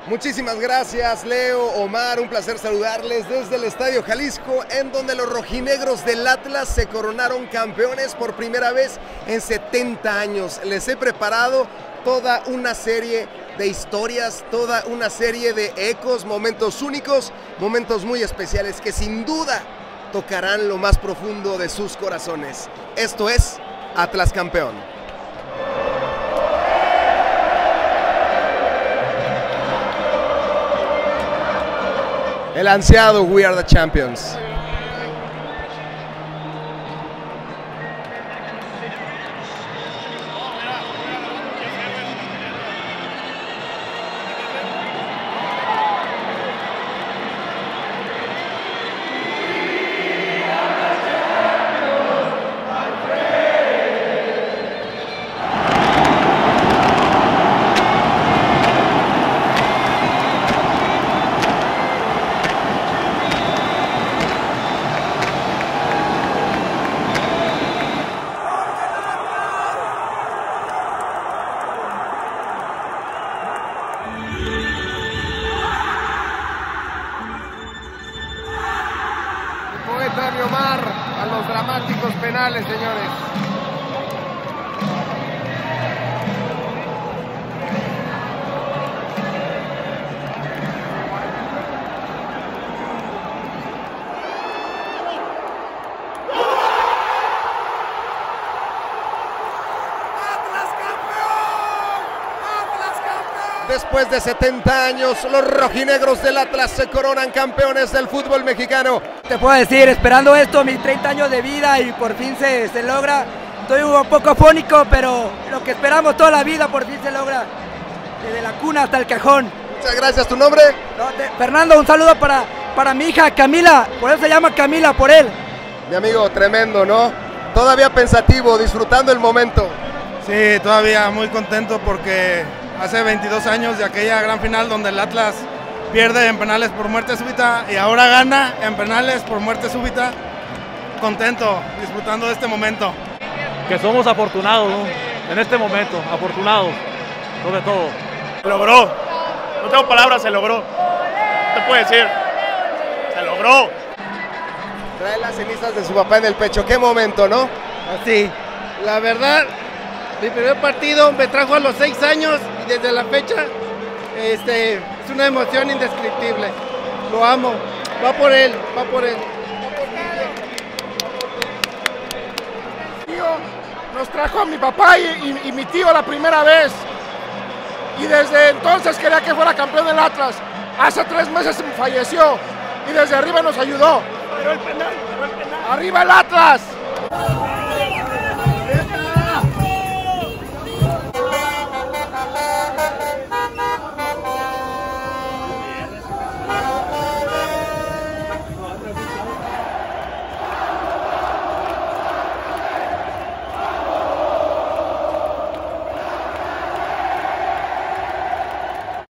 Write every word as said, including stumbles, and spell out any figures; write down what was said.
Muchísimas gracias, Leo, Omar, un placer saludarles desde el Estadio Jalisco, en donde los rojinegros del Atlas se coronaron campeones por primera vez en setenta años. Les he preparado toda una serie de historias, toda una serie de ecos, momentos únicos, momentos muy especiales que sin duda tocarán lo más profundo de sus corazones. Esto es Atlas Campeón. El ansiado We Are the Champions. Mi Omar a los dramáticos penales, señores. Después de setenta años, los rojinegros del Atlas se coronan campeones del fútbol mexicano. Te puedo decir, esperando esto, mis treinta años de vida, y por fin se, se logra. Estoy un poco afónico, pero lo que esperamos toda la vida por fin se logra. Desde la cuna hasta el cajón. Muchas gracias. ¿Tu nombre? No, te, Fernando, un saludo para, para mi hija Camila, por eso se llama Camila, por él. Mi amigo, tremendo, ¿no? Todavía pensativo, disfrutando el momento. Sí, todavía muy contento porque hace veintidós años de aquella gran final donde el Atlas pierde en penales por muerte súbita y ahora gana en penales por muerte súbita. Contento, disfrutando de este momento. Que somos afortunados, ¿no? En este momento, afortunados, sobre todo. Se logró, no tengo palabras, se logró. ¿Qué te puedo decir? Se logró. Trae las cenizas de su papá en el pecho, qué momento, ¿no? Así, la verdad, mi primer partido me trajo a los seis años y desde la fecha este, es una emoción indescriptible. Lo amo, va por él, va por él. Tío nos trajo a mi papá y, y, y mi tío la primera vez. Y desde entonces quería que fuera campeón del Atlas. Hace tres meses falleció y desde arriba nos ayudó. Pero el penal, pero el penal. ¡Arriba el Atlas!